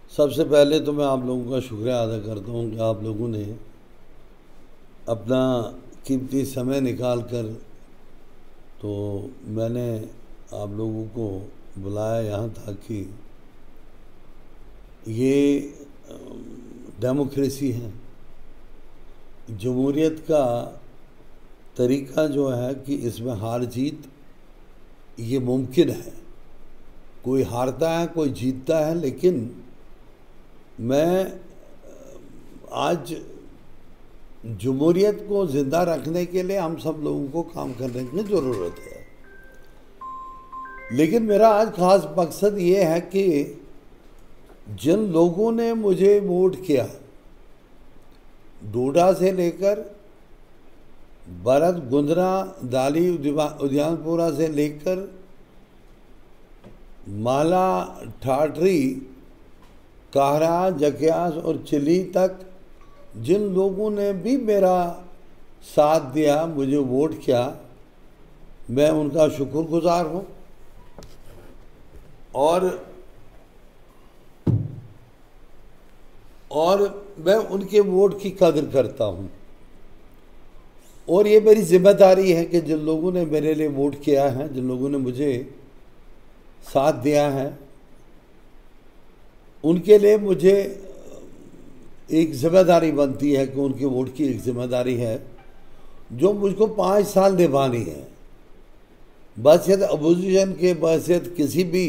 सबसे पहले तो मैं आप लोगों का शुक्रिया अदा करता हूँ कि आप लोगों ने अपना कीमती समय निकाल कर तो मैंने आप लोगों को बुलाया यहाँ ताकि ये डेमोक्रेसी है। जमहूरियत का तरीका जो है कि इसमें हार जीत ये मुमकिन है, कोई हारता है कोई जीतता है, लेकिन मैं आज जमहूरियत को ज़िंदा रखने के लिए हम सब लोगों को काम करने की ज़रूरत है। लेकिन मेरा आज ख़ास मकसद ये है कि जिन लोगों ने मुझे वोट किया, डोडा से लेकर भरत गुंद्रा दाली उद्यानपुरा से लेकर माला ठाठरी काहरा जकियास और चिली तक, जिन लोगों ने भी मेरा साथ दिया, मुझे वोट किया, मैं उनका शुक्रगुजार हूँ और मैं उनके वोट की कदर करता हूँ। और ये मेरी जिम्मेदारी है कि जिन लोगों ने मेरे लिए वोट किया है, जिन लोगों ने मुझे साथ दिया है, उनके लिए मुझे एक जिम्मेदारी बनती है कि उनके वोट की एक जिम्मेदारी है जो मुझको 5 साल निभानी है। बहसियत अपोजिशन के, बहसियत किसी भी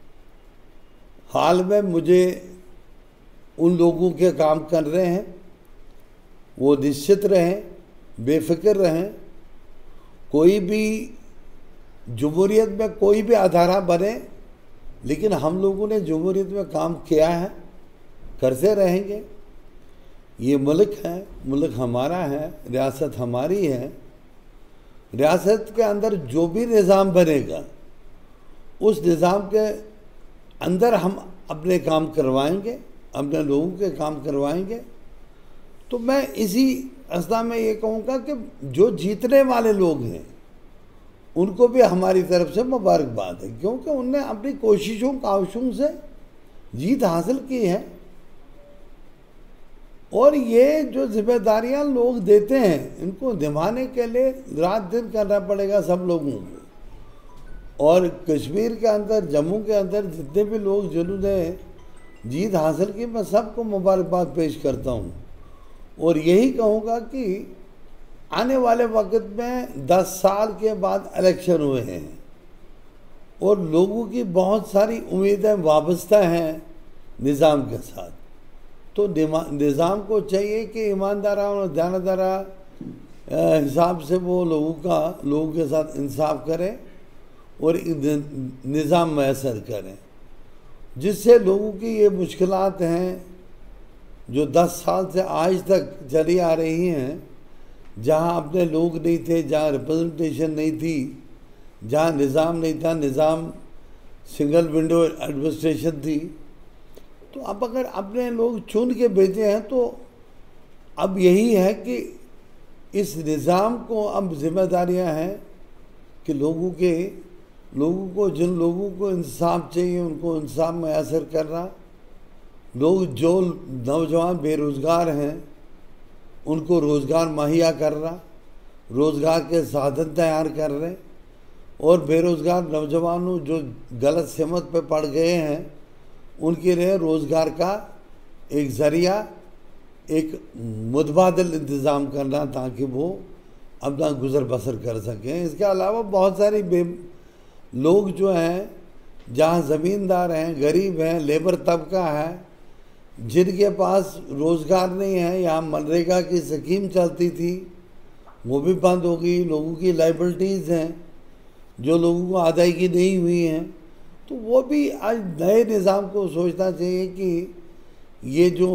हाल में मुझे उन लोगों के काम कर रहे हैं, वो निश्चित रहें, बेफिक्र रहें। कोई भी जमहूरियत में कोई भी अदारा बने, लेकिन हम लोगों ने जमहूरियत में काम किया है, करते रहेंगे। ये मुल्क है, मुल्क हमारा है, रियासत हमारी है। रियासत के अंदर जो भी निज़ाम बनेगा, उस निज़ाम के अंदर हम अपने काम करवाएंगे, अपने लोगों के काम करवाएंगे। तो मैं इसी अवस्था में ये कहूँगा कि जो जीतने वाले लोग हैं उनको भी हमारी तरफ से मुबारकबाद है, क्योंकि उनने अपनी कोशिशों काविशों से जीत हासिल की है। और ये जो जिम्मेदारियां लोग देते हैं, इनको निभाने के लिए रात दिन करना पड़ेगा सब लोगों को। और कश्मीर के अंदर, जम्मू के अंदर जितने भी लोग जिन्होंने जीत हासिल की, मैं सबको मुबारकबाद पेश करता हूँ। और यही कहूँगा कि आने वाले वक्त में 10 साल के बाद इलेक्शन हुए हैं और लोगों की बहुत सारी उम्मीदें वाबस्ता हैं निज़ाम के साथ। तो निज़ाम को चाहिए कि ईमानदारा और दयानतदारा हिसाब से वो लोगों के साथ इंसाफ करें और निज़ाम मैसर करें, जिससे लोगों की ये मुश्किलात हैं जो 10 साल से आज तक चली आ रही हैं, जहाँ अपने लोग नहीं थे, जहाँ रिप्रेजेंटेशन नहीं थी, जहाँ निज़ाम नहीं था, निज़ाम सिंगल विंडो एडमिनिस्ट्रेशन थी। तो अब अगर अपने लोग चुन के भेजे हैं तो अब यही है कि इस निज़ाम को अब जिम्मेदारियां हैं कि लोगों को जिन लोगों को इंसाफ चाहिए उनको इंसाफ मैसर करना, लोग जो नौजवान बेरोज़गार हैं उनको रोज़गार मुहैया करना, रोज़गार के साधन तैयार कर रहे, और बेरोज़गार नौजवानों जो गलत सिमत पे पड़ गए हैं उनके लिए रोज़गार का एक ज़रिया, एक मुतबादिल इंतज़ाम करना ताकि वो अपना गुज़र बसर कर सकें। इसके अलावा बहुत सारी लोग जो हैं, जहाँ ज़मींदार हैं, गरीब हैं, लेबर तबका है, जिनके पास रोज़गार नहीं है, यहाँ मनरेगा की स्कीम चलती थी वो भी बंद हो गई। लोगों की लाइबिलिटीज़ हैं जो लोगों को अदायगी नहीं हुई हैं, तो वो भी आज नए निज़ाम को सोचना चाहिए कि ये जो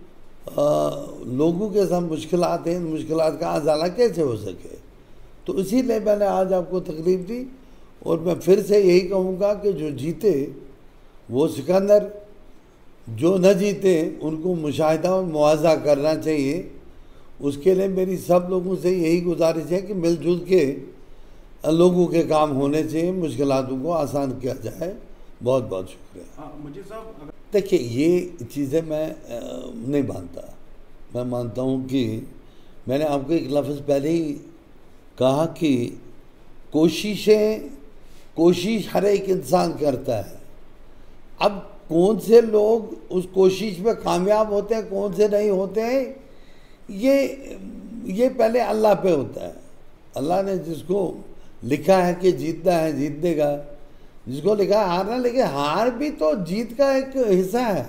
लोगों के साथ मुश्किलात हैं, इन मुश्किलात का अज़ाला कैसे हो सके। तो इसीलिए मैंने आज आपको तकलीफ़ दी। और मैं फिर से यही कहूँगा कि जो जीते वो सिकंदर, जो न जीते उनको मुशाहिदा और मुआवजा करना चाहिए। उसके लिए मेरी सब लोगों से यही गुजारिश है कि मिलजुल के लोगों के काम होने चाहिए, मुश्किलातों को आसान किया जाए। बहुत बहुत शुक्रिया। मुझे साहब देखिए ये चीज़ें मैं नहीं मानता। मैं मानता हूँ कि मैंने आपको एक लफ्ज़ पहले ही कहा कि कोशिश हर एक इंसान करता है। अब कौन से लोग उस कोशिश में कामयाब होते हैं, कौन से नहीं होते हैं, ये पहले अल्लाह पे होता है। अल्लाह ने जिसको लिखा है कि जीतना है जीत देगा, जिसको लिखा है हारना, लेकिन हार भी तो जीत का एक हिस्सा है।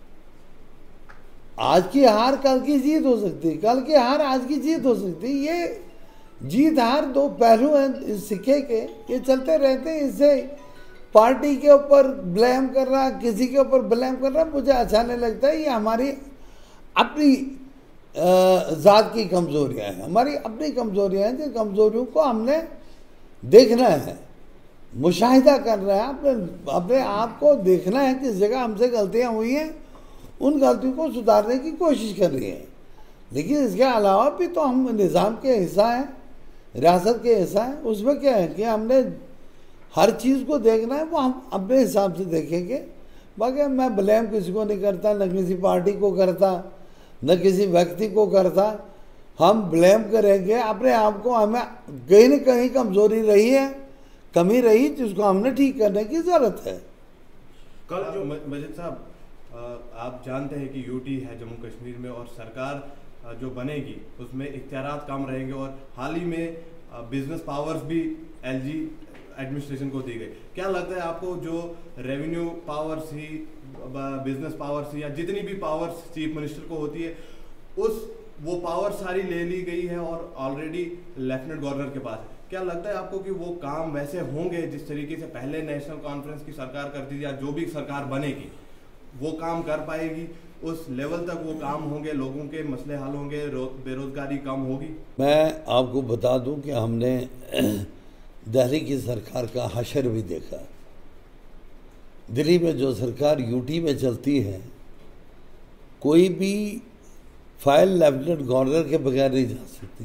आज की हार कल की जीत हो सकती है, कल की हार आज की जीत हो सकती है। ये जीत हार दो पहलू हैं इस सिक्के के, ये चलते रहते हैं। इससे पार्टी के ऊपर ब्लेम करना, किसी के ऊपर ब्लेम करना मुझे अच्छा नहीं लगता है। ये हमारी अपनी ज़ात की कमज़ोरियाँ हैं, हमारी अपनी कमज़ोरियाँ हैं। जिन कमज़ोरियों को हमने देखना है, मुशाहिदा करना है, अपने आप को देखना है किस जगह हमसे गलतियाँ हुई हैं, उन गलतियों को सुधारने की कोशिश कर रही है। लेकिन इसके अलावा भी तो हम निज़ाम के हिस्सा हैं, रियासत के हिस्सा हैं। उसमें क्या है कि हमने हर चीज़ को देखना है, वो हम अपने हिसाब से देखेंगे। बाकी मैं ब्लेम किसी को नहीं करता, न किसी पार्टी को करता, न किसी व्यक्ति को करता। हम ब्लेम करेंगे अपने आप को। हमें कहीं न कहीं कमज़ोरी रही है, कमी रही, जिसको हमने ठीक करने की ज़रूरत है। कल जो मजिद साहब, आप जानते हैं कि यूटी है जम्मू कश्मीर में, और सरकार जो बनेगी उसमें इख्तियारात कम रहेंगे, और हाल ही में बिजनेस पावर्स भी एलजी एडमिनिस्ट्रेशन को दी गई। क्या लगता है आपको, जो रेवेन्यू पावर्स ही, बिजनेस पावर्स ही, या जितनी भी पावर्स चीफ मिनिस्टर को होती है, वो पावर सारी ले ली गई है और ऑलरेडी लेफ्टिनेंट गवर्नर के पास है। क्या लगता है आपको कि वो काम वैसे होंगे जिस तरीके से पहले नेशनल कॉन्फ्रेंस की सरकार करती थी, या जो भी सरकार बनेगी वो काम कर पाएगी? उस लेवल तक वो काम होंगे, लोगों के मसले हल होंगे, बेरोजगारी कम होगी? मैं आपको बता दूं कि हमने दिल्ली की सरकार का हशर भी देखा। दिल्ली में जो सरकार यूटी में चलती है, कोई भी फाइल लेफ्टिनेंट गवर्नर के बगैर नहीं जा सकती।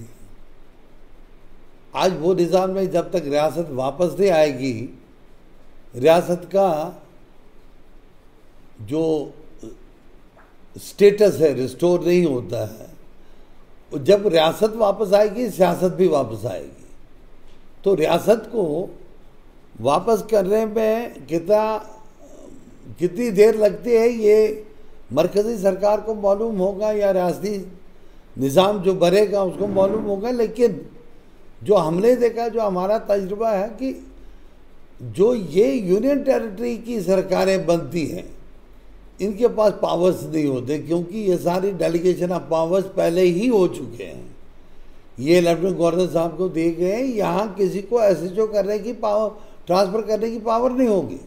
आज वो निज़ाम नहीं, जब तक रियासत वापस नहीं आएगी, रियासत का जो स्टेटस है रिस्टोर नहीं होता है। जब रियासत वापस आएगी, सियासत भी वापस आएगी। तो रियासत को वापस करने में कितनी देर लगती है, ये मरकज़ी सरकार को मालूम होगा, या रियासती निज़ाम जो बनेगा उसको मालूम होगा। लेकिन जो हमने देखा, जो हमारा तजुर्बा है कि जो ये यूनियन टेरिटरी की सरकारें बनती हैं, इनके पास पावर्स नहीं होते, क्योंकि ये सारी डेलीगेशन ऑफ पावर्स पहले ही हो चुके हैं। ये लेफ्टिनेंट गवर्नर साहब को दिए गए हैं। यहाँ किसी को एसएचओ करने की पावर, ट्रांसफ़र करने की पावर नहीं होगी।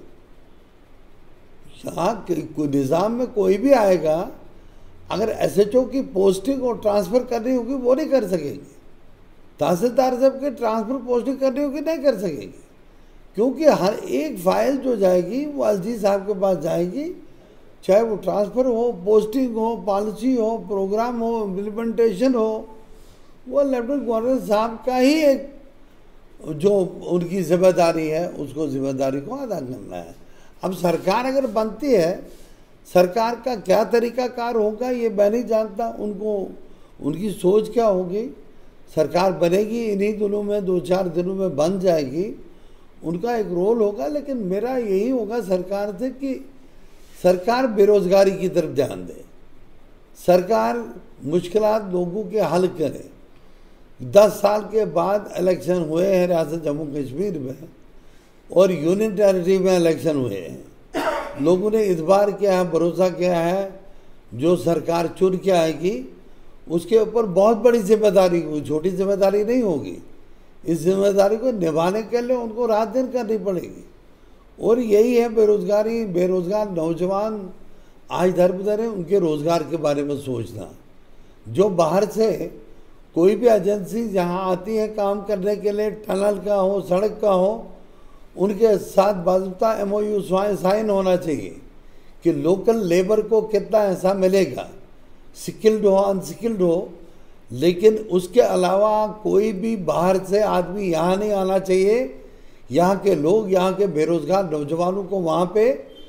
यहाँ निज़ाम में कोई भी आएगा, अगर एसएचओ की पोस्टिंग और ट्रांसफ़र करनी होगी वो नहीं कर सकेगी। तहसीलदार साहब की ट्रांसफ़र पोस्टिंग करनी होगी, नहीं कर सकेगी, क्योंकि हर एक फाइल जो जाएगी वो एलजी साहब के पास जाएगी। चाहे वो ट्रांसफ़र हो, पोस्टिंग हो, पॉलिसी हो, प्रोग्राम हो, इम्प्लीमेंटेशन हो, वो लेफ्टिनेंट गवर्नर साहब का ही एक जो उनकी जिम्मेदारी है, उसको जिम्मेदारी को अदा करना है। अब सरकार अगर बनती है, सरकार का क्या तरीक़ाकार होगा ये मैं नहीं जानता। उनकी सोच क्या होगी। सरकार बनेगी इन्हीं दिनों में, 2-4 दिनों में बन जाएगी, उनका एक रोल होगा। लेकिन मेरा यही होगा सरकार से कि सरकार बेरोज़गारी की तरफ ध्यान दे, सरकार मुश्किलात लोगों के हल करे। 10 साल के बाद इलेक्शन हुए हैं रियासत जम्मू कश्मीर में, और यूनियन टेरिटरी में इलेक्शन हुए हैं। लोगों ने इस बार किया है, भरोसा किया है, जो सरकार चुन के आएगी उसके ऊपर बहुत बड़ी जिम्मेदारी होगी, छोटी जिम्मेदारी नहीं होगी। इस जिम्मेदारी को निभाने के लिए उनको रात दिन करनी पड़ेगी। और यही है बेरोज़गारी, बेरोज़गार नौजवान आज दर बदर है, उनके रोज़गार के बारे में सोचना। जो बाहर से कोई भी एजेंसी जहां आती है काम करने के लिए, टनल का हो, सड़क का हो, उनके साथ बाज़ाब्ता MOU साइन होना चाहिए कि लोकल लेबर को कितना ऐसा मिलेगा, स्किल्ड हो, अनस्किल्ड हो। लेकिन उसके अलावा कोई भी बाहर से आदमी यहाँ नहीं आना चाहिए। यहाँ के लोग, यहाँ के बेरोज़गार नौजवानों को वहाँ पे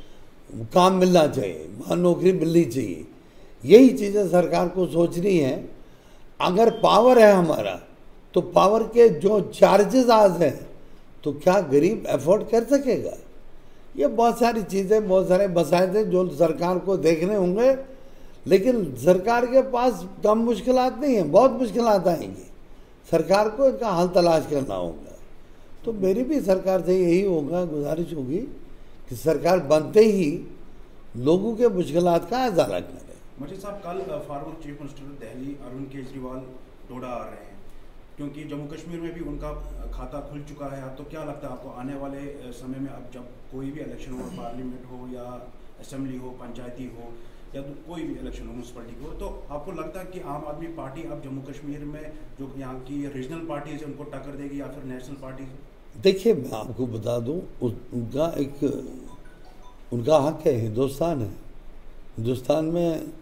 काम मिलना चाहिए, वहाँ नौकरी मिलनी चाहिए। यही चीज़ें सरकार को सोचनी है। अगर पावर है हमारा तो पावर के जो चार्जेस आज हैं तो क्या गरीब अफोर्ड कर सकेगा? ये बहुत सारी चीज़ें, बहुत सारे मसाइल हैं जो सरकार को देखने होंगे। लेकिन सरकार के पास कम मुश्किलात नहीं है, बहुत मुश्किलात आएंगी। सरकार को इनका हल तलाश करना होगा। तो मेरी भी सरकार से यही होगा, गुजारिश होगी कि सरकार बनते ही लोगों के मुश्किलात का अजाला करे। मजीद साहब, कल former chief minister Delhi Arvind Kejriwal Doda आ रहे हैं, क्योंकि जम्मू कश्मीर में भी उनका खाता खुल चुका है। तो क्या लगता है आपको आने वाले समय में, अब जब कोई भी इलेक्शन हो, पार्लियामेंट हो या असेंबली हो, पंचायती हो या कोई भी इलेक्शन हो म्यूनसिपलिटी हो, तो आपको लगता है कि आम आदमी पार्टी अब जम्मू कश्मीर में जो यहाँ की रीजनल पार्टीज है उनको टक्कर देगी या फिर नेशनल पार्टी? देखिए, मैं आपको बता दूं, उनका हक है, हिंदुस्तान है। हिंदुस्तान में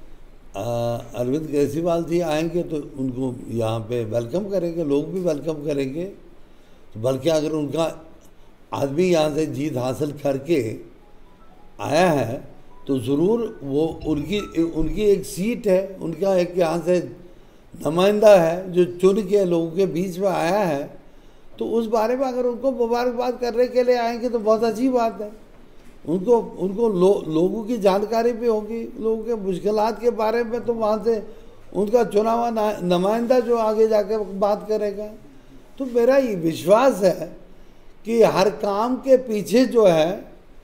अरविंद केजरीवाल जी आएंगे तो उनको यहाँ पे वेलकम करेंगे, लोग भी वेलकम करेंगे। तो बल्कि अगर उनका आदमी यहाँ से जीत हासिल करके आया है तो ज़रूर वो उनकी एक सीट है, उनका एक यहाँ से नुमाइंदा है जो चुन के लोगों के बीच में आया है। तो उस बारे में अगर उनको मुबारकबाद करने के लिए आएंगे तो बहुत अच्छी बात है। उनको लोगों की जानकारी भी होगी, लोगों के मुश्किलात के बारे में। तो वहाँ से उनका चुना हुआ नुमाइंदा जो आगे जाके बात करेगा। तो मेरा ये विश्वास है कि हर काम के पीछे जो है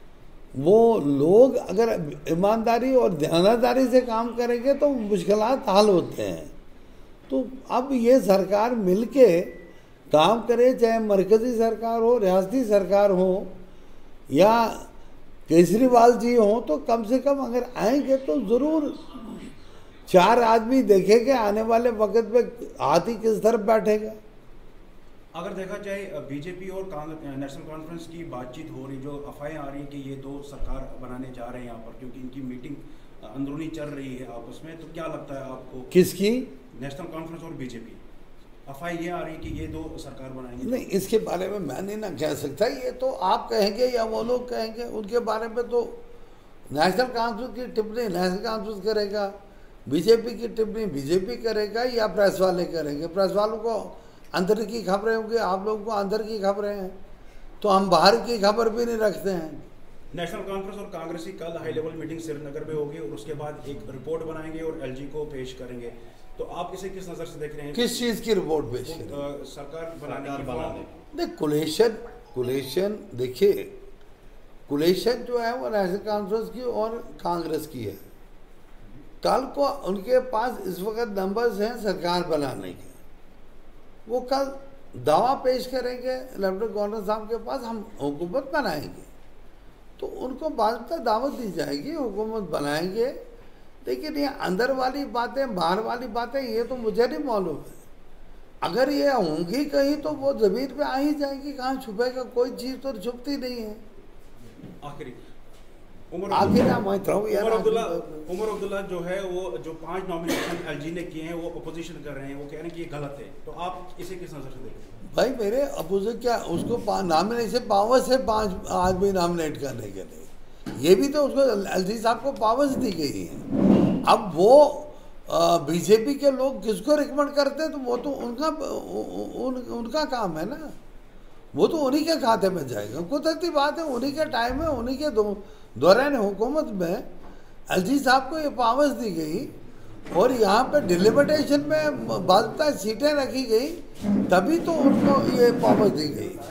वो लोग अगर ईमानदारी और ध्यानदारी से काम करेंगे तो मुश्किलात हल होते हैं। तो अब ये सरकार मिलके काम करे, चाहे मरकज़ी सरकार हो, रियासती सरकार हो या केजरीवाल जी हों, तो कम से कम अगर आएंगे तो ज़रूर चार आदमी देखेंगे आने वाले वक्त में हाथी किस तरफ बैठेगा। अगर देखा जाए बीजेपी और नेशनल कॉन्फ्रेंस की बातचीत हो रही, जो अफवाहें आ रही हैं कि ये दो सरकार बनाने जा रहे हैं यहाँ पर, क्योंकि इनकी मीटिंग अंदरूनी चल रही है आपस में, तो क्या लगता है आपको? किसकी? नेशनल कॉन्फ्रेंस और बीजेपी। अफवाहें ये आ रही कि ये दो सरकार बनाएंगे। नहीं, इसके बारे में मैं नहीं ना कह सकता। ये तो आप कहेंगे या वो लोग कहेंगे, उनके बारे में तो नेशनल कॉन्फ्रेंस की टिप्पणी नेशनल कॉन्फ्रेंस करेगा, बीजेपी की टिप्पणी बीजेपी करेगा या प्रेस वाले करेंगे। प्रेस वालों को अंदर की खबरें होंगी, आप लोगों को अंदर की खबरें हैं, तो हम बाहर की खबर भी नहीं रखते हैं। नेशनल कॉन्फ्रेंस और कांग्रेस की कल हाई लेवल मीटिंग श्रीनगर में होगी और उसके बाद एक रिपोर्ट बनाएंगे और एलजी को पेश करेंगे। तो आप इसे किस नज़र से देख रहे हैं? किस चीज़ की रिपोर्ट पेश करेंगे? सरकार बनाने। नहीं, कोलेशन देखिए, कोलेशन जो है वो नेशनल कॉन्फ्रेंस की और कांग्रेस की है। कल को उनके पास इस वक्त नंबर्स हैं सरकार बनाने के। वो कल दावा पेश करेंगे लेफ्टिनेंट गवर्नर साहब के पास, हम हुकूमत बनाएंगे। तो उनको बाकायदा दावत दी जाएगी, हुकूमत बनाएंगे। लेकिन ये अंदर वाली बातें, बाहर वाली बातें, ये तो मुझे नहीं मालूम है। अगर ये होंगी कहीं तो वो ज़मीन पे आ ही जाएंगी, कहाँ छुपेगा? कोई चीज़ तो छुपती नहीं है। उमर अब्दुल्ला जो है वो जो 5 नॉमिनेशन एलजी ने किए हैं वो अपोजिशन कर रहे हैं, वो कह रहे हैं कि ये गलत है। तो आप इसे किस नज़र से देखते हैं? भाई मेरे अपोजिट क्या, उसको नॉमिनेशन पावर्स है 5 आदमी नॉमिनेट करने के लिए। ये भी तो उसको एलजी साहब को पावर्स दी गई है। अब वो बीजेपी के लोग किसको रिकमेंड करते हैं तो वो तो उनका काम है ना, वो तो उन्हीं के खाते में जाएगा। कुदरती बात है, उन्हीं के टाइम में, उन्हीं के दौरान हुकूमत में एलजी साहब को ये पावर्स दी गई और यहाँ पे डिलिमिटेशन में बाकायदा सीटें रखी गई, तभी तो उनको ये पावर्स दी गई।